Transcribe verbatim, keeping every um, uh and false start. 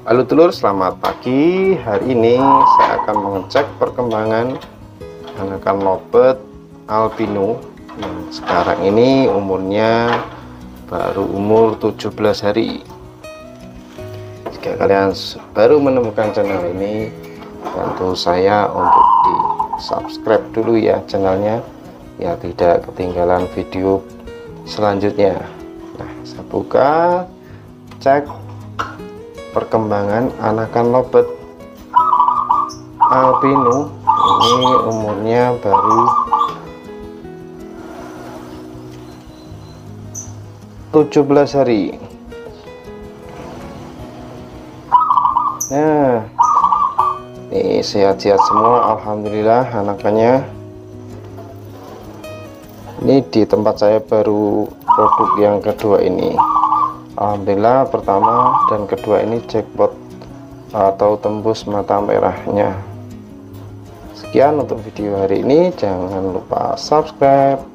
Halo telur, selamat pagi. Hari ini saya akan mengecek perkembangan anakan lobet albino yang sekarang ini umurnya baru umur tujuh belas hari. Jika kalian baru menemukan channel ini, bantu saya untuk di subscribe dulu ya channelnya, ya tidak ketinggalan video selanjutnya. Nah, saya buka, cek perkembangan anakan lobet albino. Ini umurnya baru tujuh belas hari. Nah, ini sehat-sehat semua, alhamdulillah anakannya. Ini di tempat saya baru produk yang kedua ini, alhamdulillah. Pertama dan kedua ini jackpot atau tembus mata merahnya. Sekian untuk video hari ini, jangan lupa subscribe,